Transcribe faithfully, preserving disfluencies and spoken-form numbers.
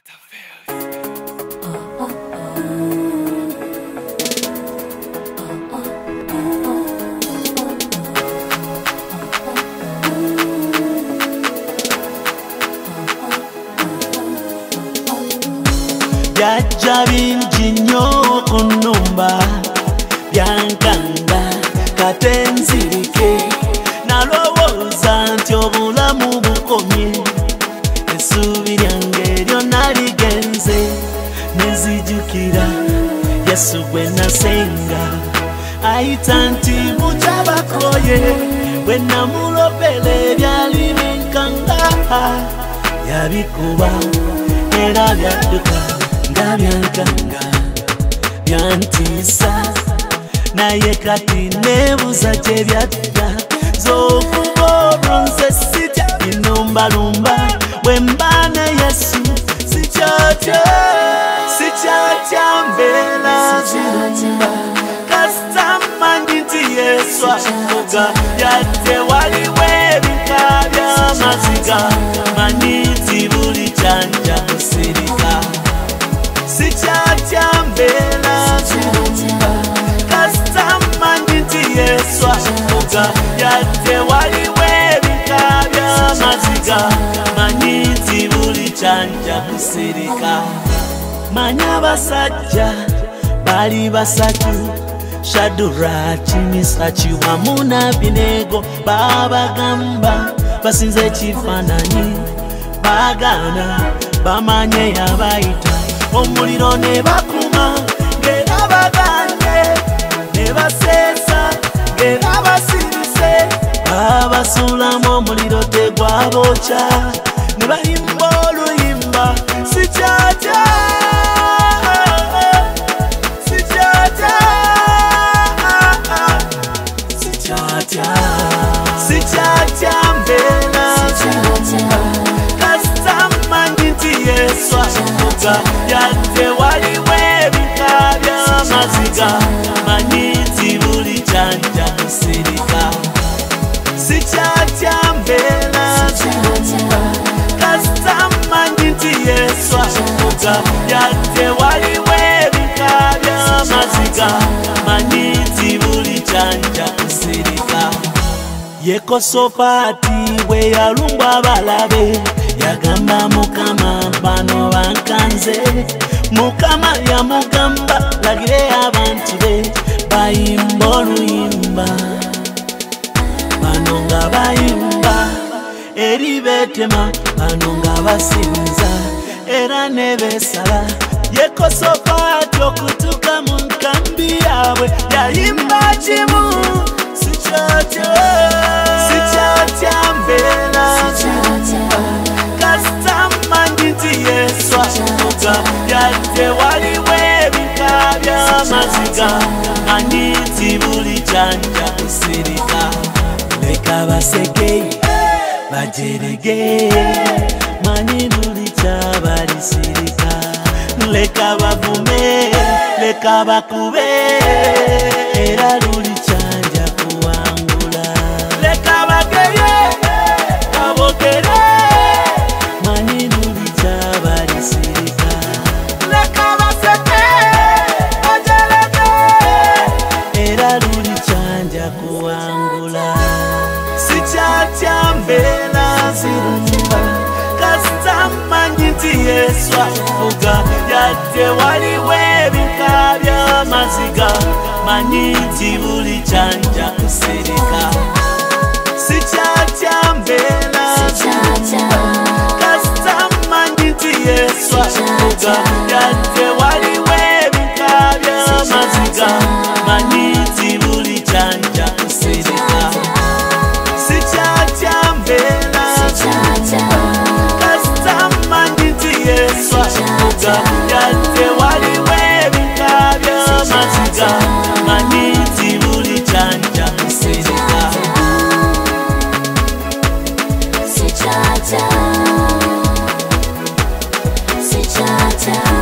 Byajja bingi nnyo ku nnumba byankanga kate nzirike nalowooza nti obulamu bukomye essuubi lyange lyonna ligenze nezijjukira Yesu gwe nasenga ayita nti mutabakoye bwe namulobera ebyali binkanga yabikuba era byadduka nga byankanga byantiisa naye kati neebuuza gye byadda z'okuba olwo nze sitya binumbalumba bwe mba ne Yesu sikyatya sikyatya mbeera zirumba kasita mmanyi nti Yesu afuga yadde waliwo ebika by'amaziga manyi nti buli kyanja kusirika sikyatya mbeera zirumba kasita mmanyi nti Yesu afuga yadde waliwo ebika by'amaziga manyi nti buli kyanja kusirika manya basajja bali basatu Shadraki, Mesaki wamu n'Abenego babagamba basinze ekifaananyi baagaana bamanye yabayita omuliro ne bakuma ng'era baganye ne baseesa ng'era basirise babasuulamu omuliro tegwabookya ne bayimba oluyimba sikyatya sikyatya mbeera zirumba kasita mmanyi nti Yesu afuga yadde waliwo ebika by'amaziga manyi nti buli kyanja kusirika sikyatya mbeera zirumba kasita mmanyi nti Yesu afuga yadde waliwo ebika by'amaziga manyi nti buli kyanja kusirika Yekosafaati bwe yalumba abalabe yagamba Mukama bano bankanze Mukama yamugamba lagire abantu be bayimba oluyimba bano nga bayimba eri beetema bano nga basinza era ne beesala Yekosafaati okutuuka mu nkambi yaabwe yayimba kimu sikyatya sikyatya mbeera zirumba kasita mmanyi nti Yesu afuga yadde waliwo ebika by'amaziga manyi nti buli kyanja kusirika leka baseke bajerege manyi buli kyabalisirika leka bavume leka bakube era luli kyanja kuwangula leka bageye babogere manyi luli kyabalisirika leka baseke bajerege era luli kyanja kuwangula sikyatya mbeera zirumba kasita mmanyi nti Yesu afuga yadde waliwo ebika by'amaziga manyi nti buli kyanja kusirika sikyatya mbeera zirumba kasita mmanyi nti Yesu afuga yadde waliwo ebika by'amaziga manyi nti buli kyanja kusirika sikyatya mbeera zirumba kasita mmanyi nti Yesu afuga yadde waliwo ebika by'amaziga manyi nti buli kyanja kusirika sikyatya sikyatya